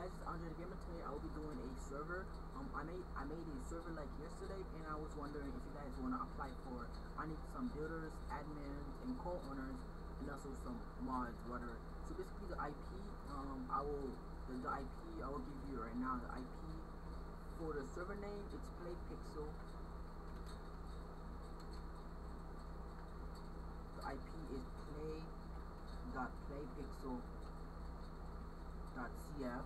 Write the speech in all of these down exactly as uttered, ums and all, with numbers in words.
guys, it's Andre the Gamer. Today I will be doing a server. Um, I made I made a server like yesterday, and I was wondering if you guys want to apply for. I need some builders, admins, and co-owners, and also some mods, whatever. So basically, the I P, um, I will the, the I P I will give you right now. The I P for the server name, it's PlayPixel. The I P is play.playpixel. Dot cf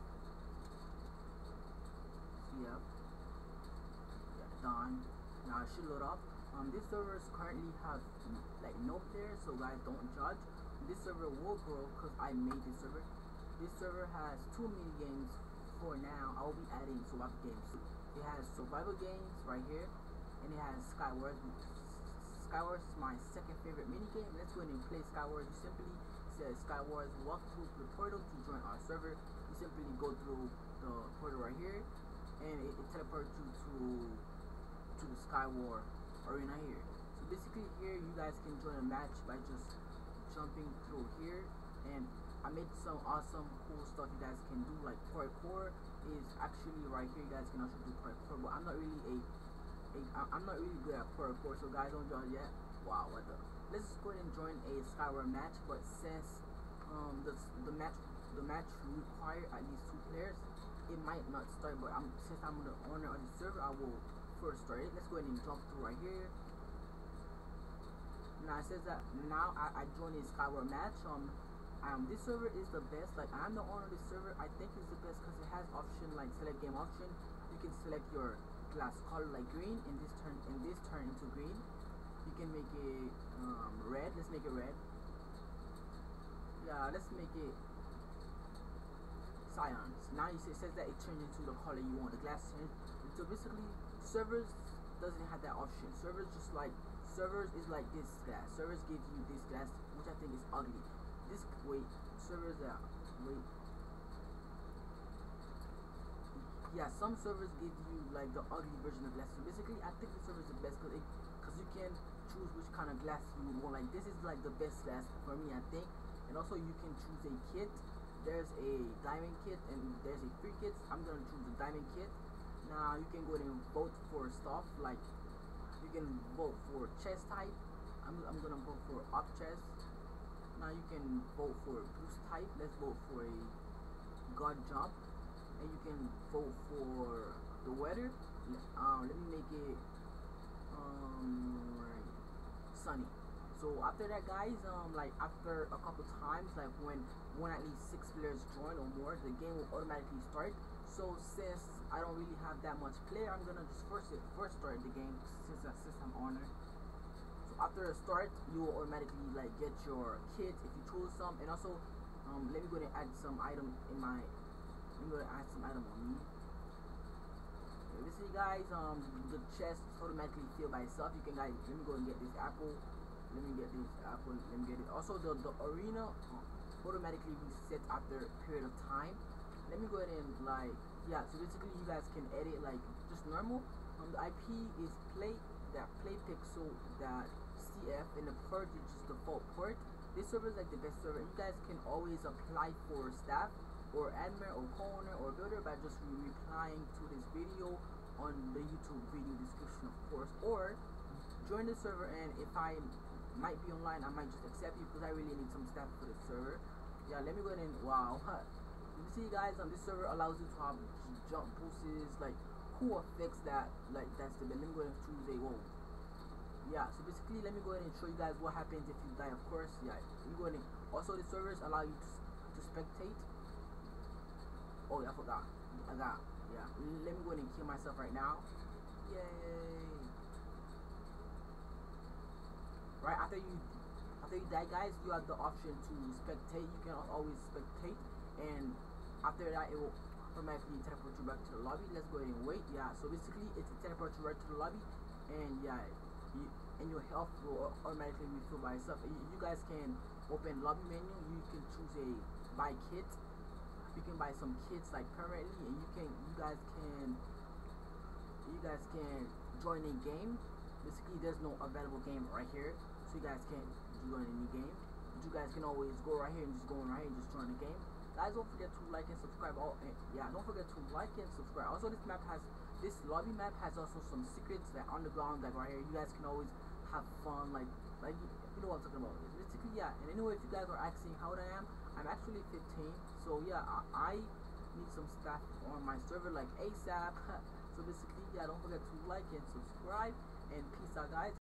cf yeah, done. Now it should load up. Um this server currently has like no players, so guys, don't judge. This server will grow because I made this server. This server has two mini games for now. I will be adding survival games. It has survival games right here, and it has Skywars. Skywars is my second favorite mini game. Let's go ahead and play Skywars. You simply says Skywars, walk through the portal to join our server. You simply go through the portal right here, and it, it teleports you to to the Skywars arena here. So basically here you guys can join a match by just jumping through here, and I made some awesome cool stuff you guys can do, like parkour is actually right here. You guys can also do parkour, but I'm not really a, a I'm not really good at parkour, so guys, don't judge yet. Wow, what the. Let's go ahead and join a Skywars match, but since um, the the match the match require at least two players, it might not start. But I'm since I'm the owner of the server, I will first start it. Let's go ahead and jump through right here. Now it says that now I, I joined a Skywars match. Um, um, this server is the best. Like, I'm the owner of this server. I think it's the best because it has option like select game option. You can select your class color like green, and this turn and this turn into green. You can make it um, red. Let's make it red. Yeah, let's make it cyan. Now you see, it says that it turns into the color you want. The glass turns. So basically, servers doesn't have that option. Servers just like servers is like this glass. Servers give you this glass, which I think is ugly. This wait, servers that wait. Yeah, some servers give you like the ugly version of glass. So basically, I think the server is the best because it because you can choose which kind of glass you want. Like, this is like the best glass for me, I think. And also you can choose a kit. There's a diamond kit and there's a free kit. I'm gonna choose the diamond kit. Now you can go ahead and vote for stuff like you can vote for chest type. I'm, I'm gonna vote for up chest. Now you can vote for boost type. Let's vote for a god jump. And you can vote for the weather. Um, let me make it um, sunny. So after that, guys, um, like after a couple times, like when when at least six players join or more, the game will automatically start. So since I don't really have that much player, I'm gonna just first it first start the game since I since I'm owner. So after the start, you will automatically like get your kit if you choose some, and also um, let me go ahead and add some item in my. I'm gonna add some item on me. Okay, you see, guys, um, the chest automatically fill by itself. You can, guys, let me go and get this apple. Let me get this apple. Let me get it. Also, the the arena automatically reset after a period of time. Let me go ahead and like, yeah. So basically, you guys can edit like just normal. Um, the I P is play that playpixel that cf, and the port is just default port. This server is like the best server. You guys can always apply for staff or admin or co-owner or builder by just re replying to this video on the YouTube video description, of course, or join the server, and if I might be online, I might just accept you because I really need some staff for the server. Yeah, let me go ahead and wow. You see, guys, um, this server allows you to have jump boosts, like cool effects that like that's the best. Let me go ahead and choose a whoa. Yeah, so basically, let me go ahead and show you guys what happens if you die. Of course, yeah. Let me go ahead and also the servers allow you to to spectate. Oh, yeah, I forgot. I got, yeah. Let me go ahead and kill myself right now. Yay. Right, after you after you die, guys, you have the option to spectate. You can always spectate. And after that, it will automatically teleport you back to the lobby. Let's go ahead and wait. Yeah, so basically, it's a teleport you right to the lobby. And yeah, you, and your health will automatically refill by itself. You, you guys can open lobby menu. You can choose a buy kit. You can buy some kits like permanently, and you can you guys can you guys can join a game. Basically, there's no available game right here, so you guys can't join any game. But you guys can always go right here and just go in right here and just join the game. guys, don't forget to like and subscribe. Oh, and yeah, don't forget to like and subscribe. Also, this map has this lobby map has also some secrets that on the ground, like right here. You guys can always have fun, like like you know what I'm talking about. It's basically, yeah. And anyway, if you guys are asking how old I am, I'm actually fifteen. So yeah, I, I need some stuff on my server like ASAP. So basically, yeah, don't forget to like and subscribe, and peace out, guys.